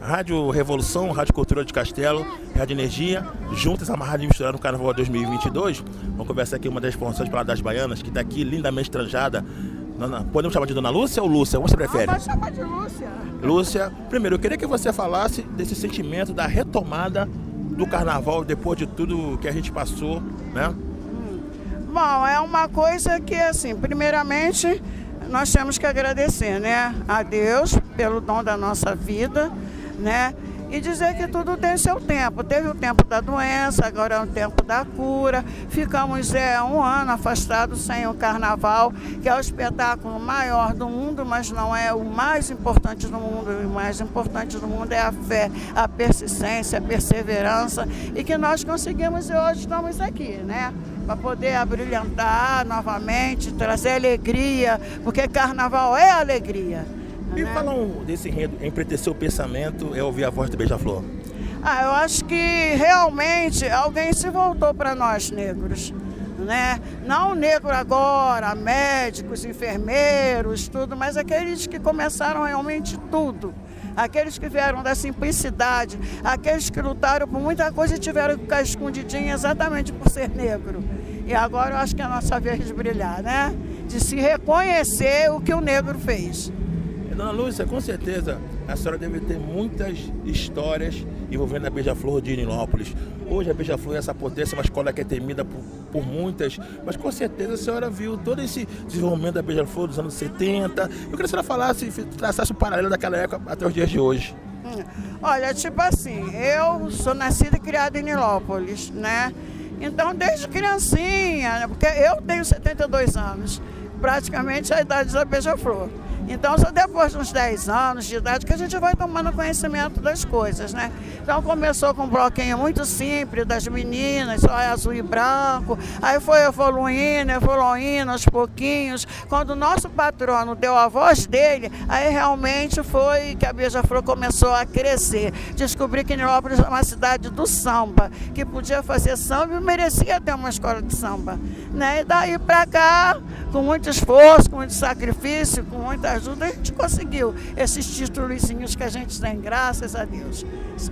Rádio Revolução, Rádio Cultura de Castelo, Rádio Energia, juntas, amarradas e misturadas no Carnaval 2022. Vamos conversar aqui com uma das responsáveis para das Baianas, que está aqui lindamente tranjada. Podemos chamar de Dona Lúcia ou Lúcia? Como você prefere? Pode chamar de Lúcia. Lúcia, primeiro, eu queria que você falasse desse sentimento da retomada do Carnaval depois de tudo que a gente passou, né? Bom, é uma coisa que, assim, primeiramente, nós temos que agradecer, né, a Deus pelo dom da nossa vida, né, e dizer que tudo tem seu tempo. Teve o tempo da doença, agora é o tempo da cura. Ficamos um ano afastados sem o Carnaval, que é o espetáculo maior do mundo, mas não é o mais importante do mundo. O mais importante do mundo é a fé, a persistência, a perseverança, e que nós conseguimos e hoje estamos aqui, né? Para poder abrilhantar novamente, trazer alegria, porque Carnaval é alegria. E falam desse enredo, empretecer o pensamento, é ouvir a voz do Beija-Flor. Eu acho que realmente alguém se voltou para nós negros, né? Não o negro agora, médicos, enfermeiros, tudo, mas aqueles que começaram realmente tudo. Aqueles que vieram da simplicidade, aqueles que lutaram por muita coisa e tiveram que ficar escondidinhos exatamente por ser negro. E agora eu acho que é a nossa vez de brilhar, né? De se reconhecer o que o negro fez. Dona Lúcia, com certeza a senhora deve ter muitas histórias envolvendo a Beija-Flor de Nilópolis. Hoje a Beija-Flor é essa potência, uma escola que é temida por muitas, mas com certeza a senhora viu todo esse desenvolvimento da Beija-Flor dos anos 70. Eu queria que a senhora falasse, traçasse o paralelo daquela época até os dias de hoje. Olha, tipo assim, eu sou nascida e criada em Nilópolis, né? Então, desde criancinha, porque eu tenho 72 anos, praticamente a idade da Beija-Flor. Então, só depois de uns 10 anos de idade que a gente vai tomando conhecimento das coisas, né? Então, começou com um bloquinho muito simples das meninas, só azul e branco. Aí foi evoluindo aos pouquinhos. Quando o nosso patrono deu a voz dele, aí realmente foi que a Beija-Flor começou a crescer. Descobri que Nilópolis é uma cidade do samba, que podia fazer samba e merecia ter uma escola de samba, né? E daí pra cá, com muito esforço, com muito sacrifício, com muita ajuda, a gente conseguiu esses títulozinhos que a gente tem, graças a Deus.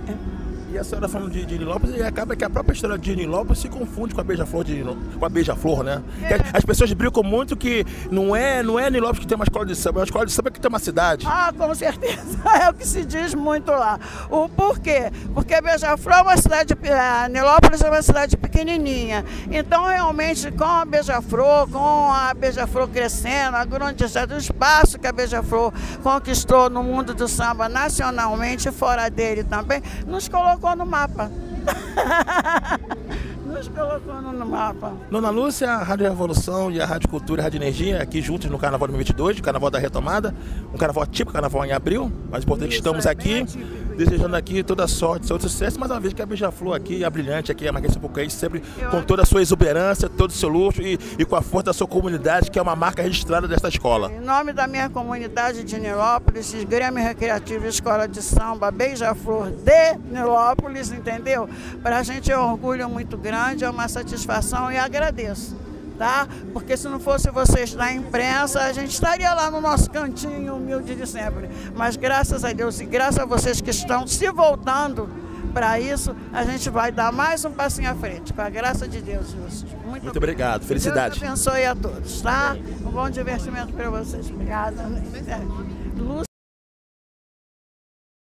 E a senhora falando de Nilópolis, e acaba que a própria história de Nilópolis se confunde com a Beija-Flor, com a Beija-Flor, né? As pessoas brincam muito que não é Nilópolis que tem uma escola de samba, é uma escola de samba que tem uma cidade. Com certeza, é o que se diz muito lá. O porquê? Porque a Beija-Flor é uma cidade, Nilópolis é uma cidade pequenininha. Então, realmente, com a Beija-Flor crescendo, a grandeza, o espaço que a Beija-Flor conquistou no mundo do samba nacionalmente e fora dele também, nos colocou no mapa. Nos colocou no mapa. Dona Lúcia, a Rádio Revolução e a Rádio Cultura e a Rádio Energia aqui juntos no Carnaval 2022, o Carnaval da Retomada, um carnaval típico, carnaval em abril, mas importante que estamos aqui, desejando aqui toda a sorte, todo sucesso, mais uma vez que a Beija-Flor aqui, a brilhante aqui, a Marquês Sapucaí, sempre com toda a sua exuberância, todo o seu luxo e com a força da sua comunidade, que é uma marca registrada desta escola. Em nome da minha comunidade de Nilópolis, Grêmio Recreativo Escola de Samba, Beija-Flor de Nilópolis, entendeu? Para a gente é um orgulho muito grande, é uma satisfação e agradeço, tá? Porque se não fosse vocês da imprensa, a gente estaria lá no nosso cantinho humilde de sempre. Mas graças a Deus e graças a vocês que estão se voltando para isso, a gente vai dar mais um passinho à frente, com a graça de Deus. Muito obrigado, felicidade. Deus abençoe a todos, tá? Um bom divertimento para vocês. Obrigada.